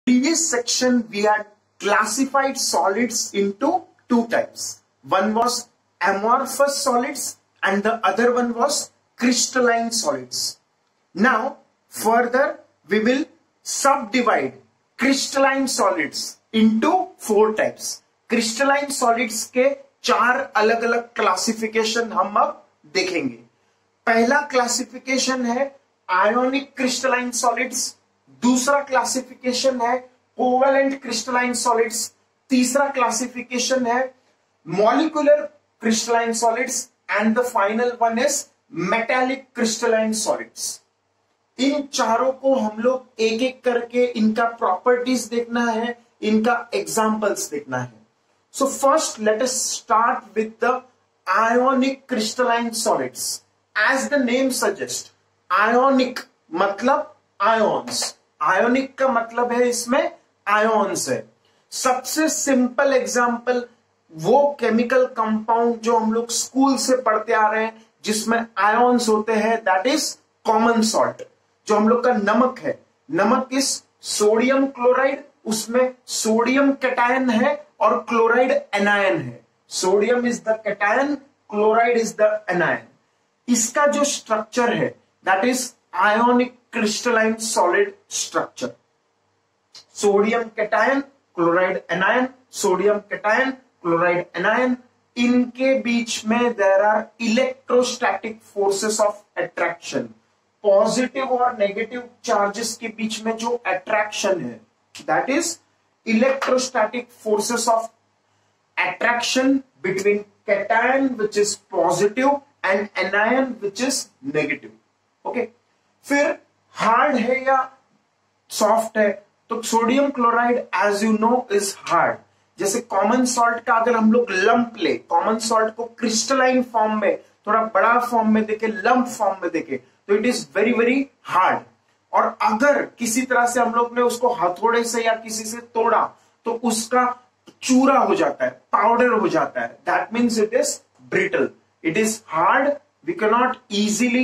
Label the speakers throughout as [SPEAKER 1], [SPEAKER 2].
[SPEAKER 1] Previous section we had classified solids into two types. One was amorphous solids and the other one was crystalline solids. Now further we will subdivide crystalline solids into four types. Crystalline solids के चार अलग अलग classification हम अब देखेंगे. पहला classification है ionic crystalline solids, दूसरा क्लासिफिकेशन है कोवेलेंट क्रिस्टलाइन सॉलिड्स, तीसरा क्लासिफिकेशन है molecular crystalline solids and the final one is metallic crystalline solids. इन चारों को हम लोग एक एक करके इनका प्रॉपर्टीज देखना है, इनका एग्जांपल्स देखना है. So first let us start with the ionic crystalline solids. As the name suggest, ionic मतलब आयोन्स. आयोनिक का मतलब है इसमें आयोन्स है. सबसे सिंपल एग्जांपल वो केमिकल कंपाउंड जो हम लोग स्कूल से पढ़ते आ रहे हैं जिसमें आयोन्स होते हैं, दैट इज कॉमन सॉल्ट. जो हम लोग का नमक है, नमक इज सोडियम क्लोराइड, उसमें सोडियम कैटायन है और क्लोराइड एनायन है. Sodium is the cation, chloride is the anion. इसका जो स्ट्रक्चर है that is ionic crystalline solid structure. Sodium cation, chloride anion, sodium cation, chloride anion. इनके बीच में there are electrostatic forces of attraction. Positive और negative charges के बीच में जो अट्रैक्शन है that is electrostatic forces of attraction between cation which is positive and anion which is negative. Okay. फिर हार्ड है या सॉफ्ट है, तो sodium chloride as you know is hard. जैसे कॉमन सॉल्ट का अगर हम लोग लंप ले, कॉमन सॉल्ट को क्रिस्टलाइन फॉर्म में, थोड़ा बड़ा फॉर्म में देखे, लंप फॉर्म में देखे, तो it is very very hard. और अगर किसी तरह से हम लोग ने उसको हथौड़े से या किसी से तोड़ा तो उसका चूरा हो जाता है, पाउडर हो जाता है. That means it is brittle, it is hard. We can not easily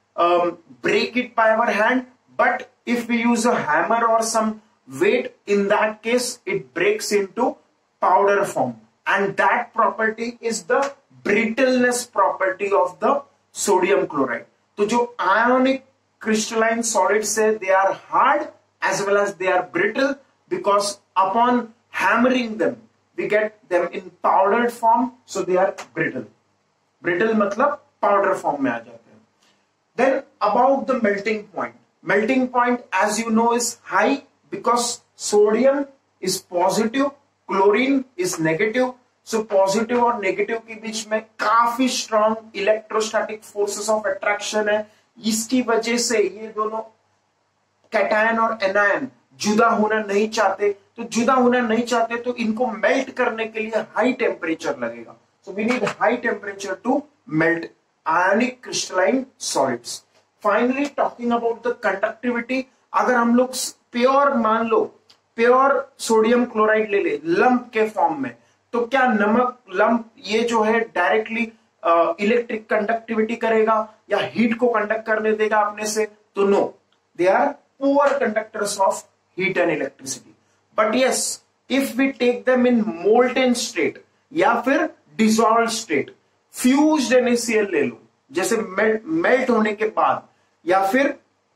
[SPEAKER 1] break it by our hand, but if we use a hammer or some weight, in that case it breaks into powder form, and that property is the brittleness property of the sodium chloride. तो जो ionic crystalline solids है, they are hard as well as they are brittle because upon hammering them we get them in powdered form, so they are brittle. Brittle मतलब powder form में आ जाते हैं. Then about the melting point. Melting point as you know is high because sodium is positive, chlorine is negative. So positive और negative के बीच में काफी strong electrostatic forces of attraction है. इसकी वजह से ये दोनों कैटायन और एनायन जुदा होना नहीं चाहते. तो जुदा होना नहीं चाहते तो इनको मेल्ट करने के लिए हाई टेम्परेचर लगेगा. So we need high temperature to melt ionic crystalline solids. Finally talking about the conductivity, अगर हम लोग प्योर मान लो प्योर सोडियम क्लोराइड ले ले लंप के फॉर्म में, तो क्या नमक लंप ये जो है डायरेक्टली इलेक्ट्रिक कंडक्टिविटी करेगा या हीट को कंडक्ट करने देगा अपने से? तो no, they are poor conductors of heat and electricity. But yes, if we take them in molten state या फिर डिसॉल्व स्टेट, फ्यूज्ड NaCl ले लो, जैसे मेल्ट होने के बाद, या फिर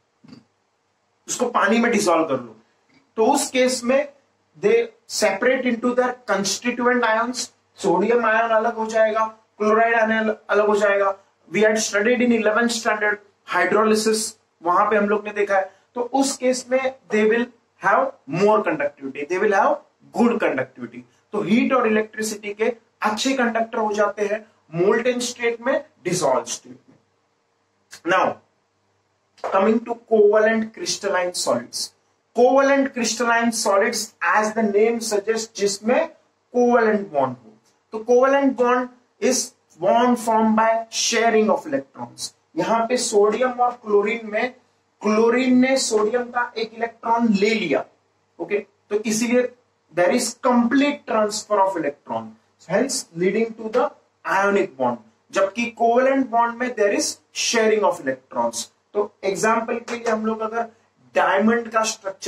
[SPEAKER 1] उसको पानी में डिसॉल्व कर लो, तो उस केस में they separate into their constituent ions. Sodium ion अलग हो जाएगा, क्लोराइड आयन अलग हो जाएगा. We had studied in 11th standard hydrolysis, वहां पे हम लोग ने देखा है. तो उस केस में they will have more conductivity, they will have good conductivity. तो हीट और इलेक्ट्रिसिटी के अच्छे कंडक्टर हो जाते हैं molten state में, dissolved state में. Now coming to covalent crystalline solids. Covalent crystalline solids as the name suggests जिसमें covalent bond हो. तो covalent bond is bond formed by sharing of electrons. यहां पे सोडियम और क्लोरीन में क्लोरीन ने सोडियम का एक इलेक्ट्रॉन ले लिया. ओके, तो इसीलिए there is complete transfer of electron, hence leading to the ionic bond. जबकि कोवेलेंट बॉन्ड में there is sharing of electrons. तो एग्जांपल के लिए हम लोग अगर डायमंड का स्ट्रक्चर दें,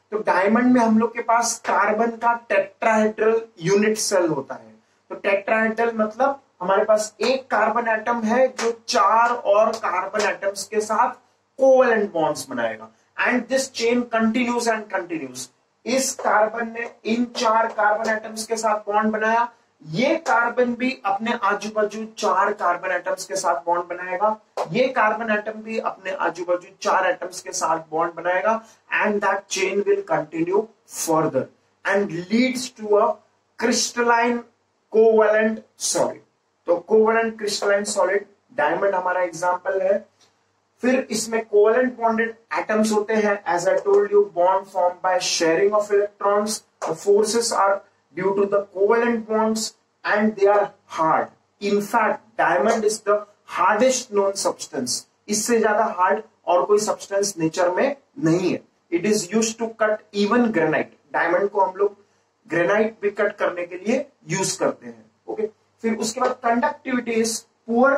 [SPEAKER 1] तो डायमंड में हम लोग के पास कार्बन का टेट्राहेड्रल यूनिट सेल होता है। तो टेट्राहेड्रल मतलब हमारे पास एक कार्बन एटम है जो 4 और कार्बन एटम्स के साथ कोवेलेंट बॉन्ड्स बनाएगा, and this chain continues and continues. इस कार्बन ने इन 4 कार्बन एटम्स के साथ बॉन्ड बनाया, ये कार्बन भी अपने आजू बाजू 4 कार्बन एटम्स के साथ बॉन्ड बनाएगा, ये कार्बन एटम भी अपने आजू बाजू 4 एटम्स के साथ बॉन्ड बनाएगा, and that chain will continue further and leads to a crystalline covalent solid. तो कोवेलेंट क्रिस्टलाइन सॉलिड डायमंड हमारा एग्जांपल है। फिर इसमें कोवेलेंट बॉन्डेड एटम्स होते हैं, as I told you, bond form by sharing of electrons. The forces are due to the covalent bonds and they are hard. In fact, diamond is the hardest known substance. इससे ज्यादा hard और कोई substance nature में नहीं है। It is used to cut even granite. Diamond को हम लोग ग्रेनाइट भी कट करने के लिए यूज करते हैं। ओके, फिर उसके बाद conductivity is poor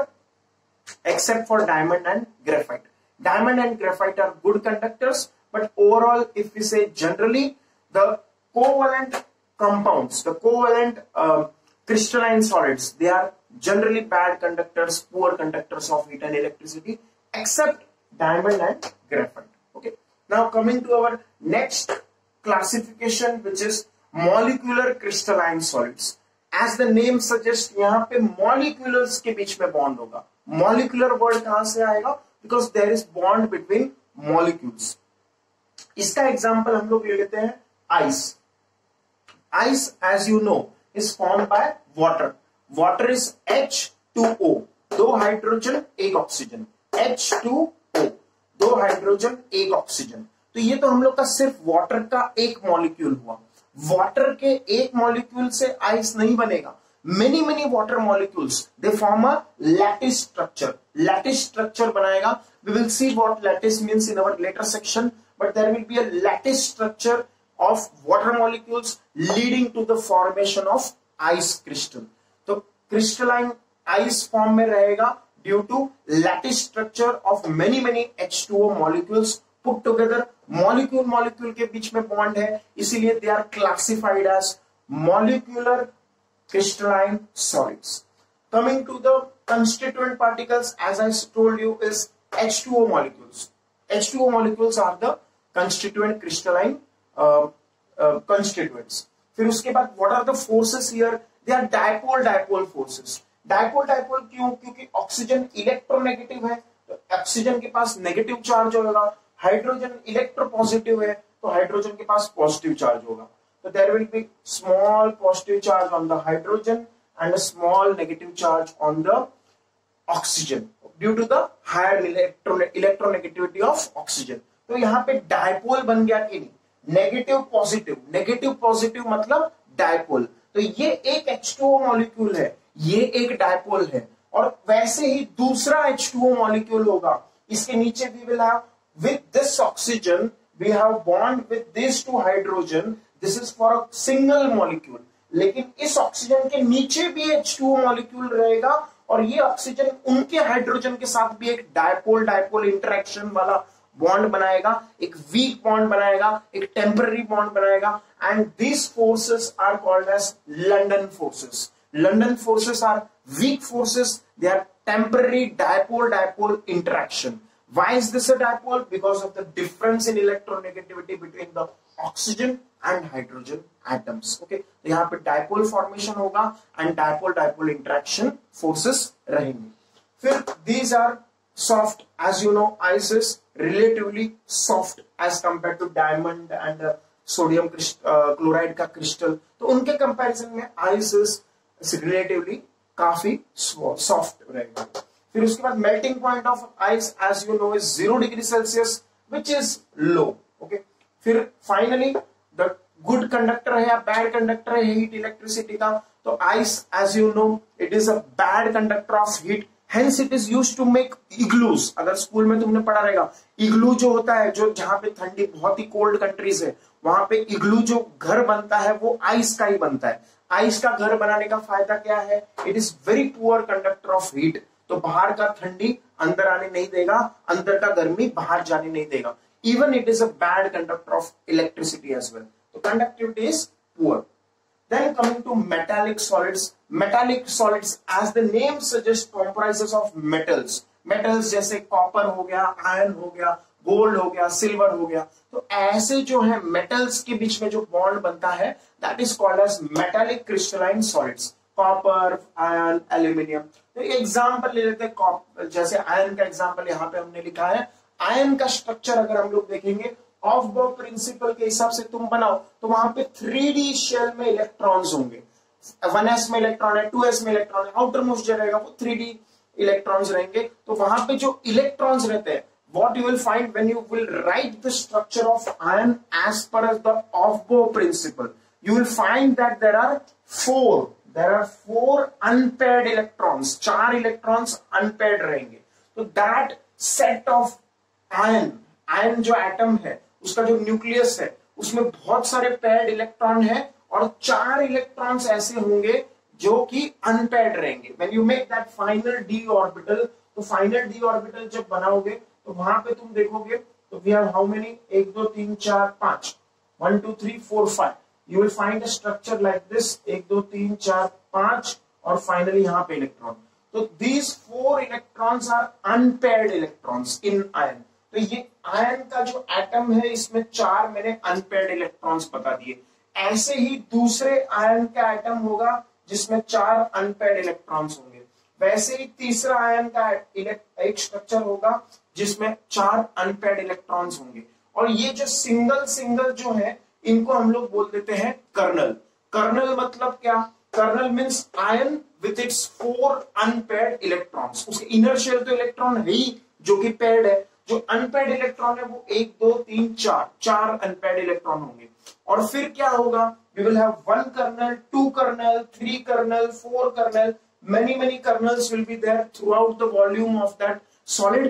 [SPEAKER 1] except for diamond and graphite. Diamond and graphite are good conductors, but overall, if we say generally, the covalent compounds, the covalent crystalline solids, they are generally bad conductors, poor conductors of heat and electricity, except diamond and graphite. Okay, now coming to our next classification, which is molecular crystalline solids. As the name suggests, यहाँ पे moleculars के बीच में bond होगा। molecular word कहां से आएगा? Because there is bond between molecules. इसका example हम लोग ले लेते हैं ice. Ice, as you know, is formed by water. Water is H2O, 2 hydrogen 1 oxygen. H2O, 2 hydrogen 1 oxygen. तो ये तो हम लोग का सिर्फ वाटर का एक मॉलिक्यूल हुआ। वाटर के एक मॉलिक्यूल से आइस नहीं बनेगा। many water molecules, they form a lattice structure. Lattice structure बनाएगा। We will see what lattice means in our later section, but there will be a lattice structure of water molecules leading to the formation of ice crystal. तो crystalline ice form में रहेगा due to lattice structure of many H2O molecules put together. molecule के बीच में bond है, इसीलिए they are classified as molecular crystalline solids. Coming to the constituent particles, as I told you, is H2O molecules. H2O molecules are the constituent crystalline constituents. फिर उसके बाद what are the forces here? They are dipole forces. dipole क्यों? क्योंकि oxygen electronegative है, तो oxygen के पास negative charge होगा। हाइड्रोजन इलेक्ट्रोपॉजिटिव है, तो हाइड्रोजन के पास पॉजिटिव चार्ज होगा। तो there will be small positive charge on the hydrogen and a small negative charge on the oxygen due to the higher electronegativity of oxygen. तो यहाँ पे डायपोल बन गया कि नहीं? नेगेटिव पॉजिटिव मतलब डायपोल। तो ये एक H2O मॉलिक्यूल है, ये एक डायपोल है, और वैसे ही दूसरा H2O मॉलिक्यूल होगा। इसके नीचे भी will have with this oxygen we have bond with this 2 hydrogen, this is for a single molecule. लेकिन इस ऑक्सीजन के नीचे भी H2O मॉलिक्यूल रहेगा, और ये ऑक्सीजन उनके हाइड्रोजन के साथ भी एक डायपोल इंटरेक्शन वाला बॉन्ड बनाएगा, एक वीक बॉन्ड बनाएगा, एक टेम्पररी बॉन्ड बनाएगा, and these forces are called as London forces. London forces are weak forces, they are temporary dipole interaction. Why is this a dipole? Because of the difference in electronegativity between the oxygen and hydrogen atoms. Okay, तो यहाँ पे dipole formation होगा and dipole interaction forces रहेंगे। फिर these are soft, as you know, ice is relatively soft as compared to diamond and sodium chloride का crystal। तो उनके comparison में ice is relatively काफी soft रहेगा। फिर उसके बाद melting point of ice as you know is 0 degree Celsius which is low. Okay, फिर फाइनली द गुड कंडक्टर है या बैड कंडक्टर है हीट इलेक्ट्रिसिटी का। तो ice as you know it is a bad conductor of heat, hence it is used to make igloos. अगर school में तुमने पढ़ा रहेगा, इग्लू जो होता है, जो जहां पे ठंडी बहुत ही कोल्ड कंट्रीज है, वहां पे इग्लू जो घर बनता है वो आइस का ही बनता है। आइस का घर बनाने का फायदा क्या है? It is very poor conductor of heat. तो बाहर का ठंडी अंदर आने नहीं देगा, अंदर का गर्मी बाहर जाने नहीं देगा, even it is a bad conductor of electricity as well. So conductivity is poor. Then coming to metallic solids. Metallic solids, as the name suggests, comprises of metals. Metals जैसे कॉपर हो गया, आयरन हो गया, gold हो गया, silver हो गया. तो ऐसे जो है मेटल्स के बीच में जो बॉन्ड बनता है, that is called as metallic crystalline solids. Copper, iron, aluminium. तो एग्जांपल ले लेते हैं, जैसे आयरन का एग्जांपल यहाँ पे हमने लिखा है. आयरन का स्ट्रक्चर अगर हम लोग देखेंगे, ऑफ बॉ प्रिंसिपल के हिसाब से तुम बनाओ तो वहां पे 3D शेल में इलेक्ट्रॉन्स होंगे. 1s में इलेक्ट्रॉन है, 2s में इलेक्ट्रॉन है, आउटर मोस्ट जो रहेगा वो 3D इलेक्ट्रॉन्स रहेंगे. तो वहां पे जो इलेक्ट्रॉन्स रहते हैं, what you will find when you will write the structure of iron as per as the Aufbau principle, you will find that there are four unpaired electrons. 4 electrons unpaired रहेंगे. तो that set of iron जो atom है उसका जो nucleus है उसमें बहुत सारे पेयर्ड इलेक्ट्रॉन है और 4 इलेक्ट्रॉन्स ऐसे होंगे जो कि अनपेयर्ड रहेंगे. When you make that final d orbital, तो फाइनल d orbital जब बनाओगे तो वहां पे तुम देखोगे तो we have how many? 1 2 3 4 5 1 2 3 4 5. You will find a structure like this. 1 2 3 4 5 और फाइनली यहाँ पे इलेक्ट्रॉन. तो these 4 electrons are unpaired electrons in iron. तो ये आयरन का जो एटम है इसमें 4 मैंने अनपेयर्ड इलेक्ट्रॉन्स बता दिए. ऐसे ही दूसरे आयरन का एटम होगा जिसमें 4 अनपेयर्ड इलेक्ट्रॉन्स होंगे. वैसे ही तीसरा आयन का एक स्ट्रक्चर होगा जिसमें 4 अनपेयर्ड इलेक्ट्रॉन्स होंगे. और ये जो सिंगल जो है इनको हम लोग बोल देते हैं कर्नल. कर्नल मतलब क्या? Kernel means ion with its 4 unpaired electrons. उसके इनर शेल तो इलेक्ट्रॉन है ही जो कि पेयर्ड है. जो अनपेयर्ड इलेक्ट्रॉन है वो 1 2 3 4 अनपेयर्ड इलेक्ट्रॉन होंगे. और फिर क्या होगा? We will have 1 kernel, 2 kernel, 3 kernel, 4 kernel. Many kernels will be there throughout the volume of that solid,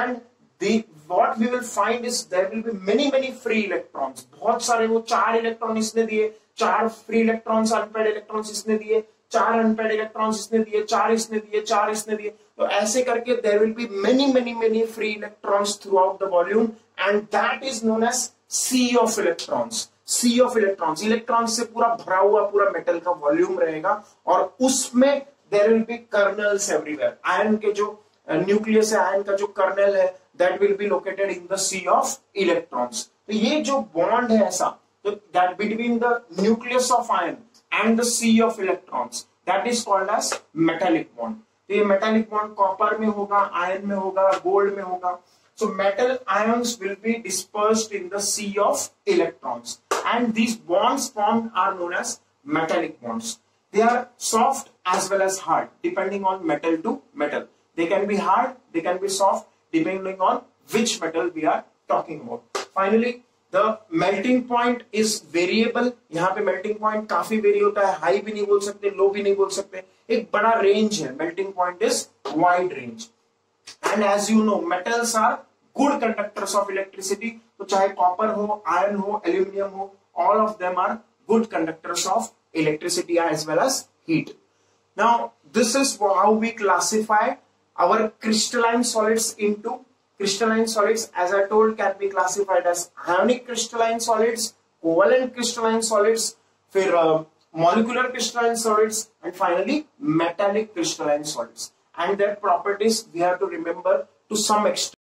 [SPEAKER 1] and what we will find is there will be many free electrons. बहुत सारे वो 4 electron इसने दिए, 4 free electrons unpaired electrons इसने दिए, 4 unpaired electrons इसने दिए, 4 इसने दिए, 4 इसने दिए. तो ऐसे करके there will be many free electrons throughout the volume, and that is known as sea of electrons. sea of electrons, electron से पूरा भरा हुआ पूरा मेटल का वॉल्यूम रहेगा और उसमें there will be kernels everywhere. Iron के जो न्यूक्लियस है, आयरन का जो कर्नल है, that will be located in the sea of electrons. तो ये जो बॉन्ड है ऐसा, तो that between the nucleus of iron and the sea of electrons, that is called as metallic bond. तो ये metallic bond कॉपर में होगा, आयरन में होगा, गोल्ड में होगा. So metal ions will be dispersed in the sea of electrons, and these bonds formed are known as metallic bonds. They are soft as well as hard, depending on metal to metal. They can be hard, they can be soft, depending on which metal we are talking about. Finally, the melting point is variable. यहाँ पे melting point काफी vary होता है. High भी नहीं बोल सकते, low भी नहीं बोल सकते. एक बड़ा range है. Melting point is wide range. And as you know, metals are good conductors of electricity. तो चाहे copper हो, iron हो, aluminium हो, all of them are good conductors of electricity as well as heat. Now this is how we classify our crystalline solids into crystalline solids. As I told, can be classified as ionic crystalline solids, covalent crystalline solids, फिर molecular crystalline solids, and finally metallic crystalline solids. And their properties we have to remember to some extent.